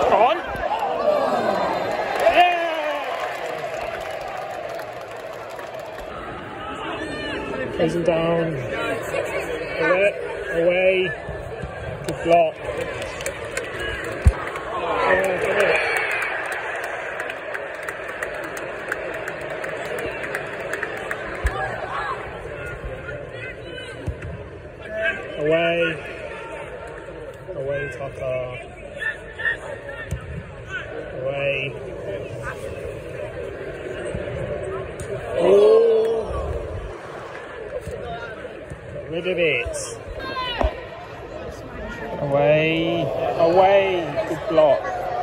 On. Yeah! Closing down. Away. Good block. Away. Away, Tucker. Away. Oh! Get rid of it. Away. Away. Good block.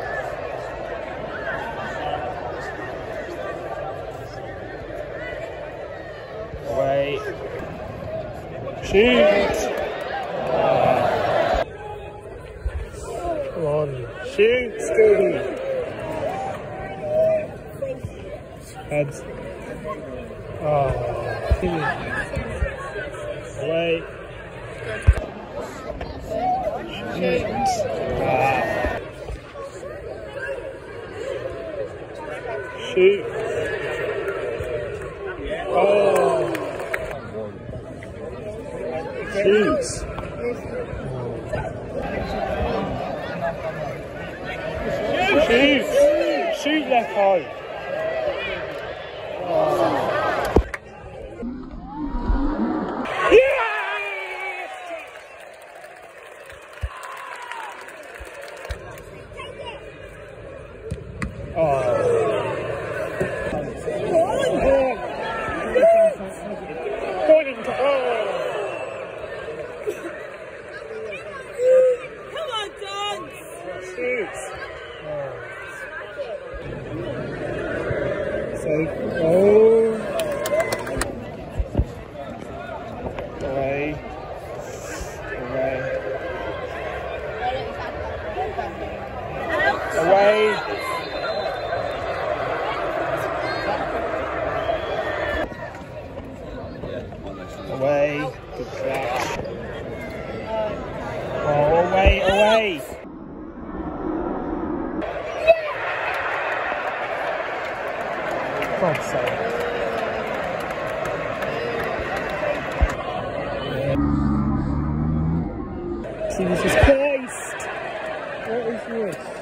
Away. Shoot! Come on, shoot, Scooby! Heads. Oh, away. Shoot. Shoot. Oh. Shoot. Shoot! Shoot, Lecco! Yes! Oh. Point into goal! Come on, Dance! Shoot! Oh. Away. Away. Away. Away. Good catch. Oh, away, away. God's sake. Jesus Christ! What is this?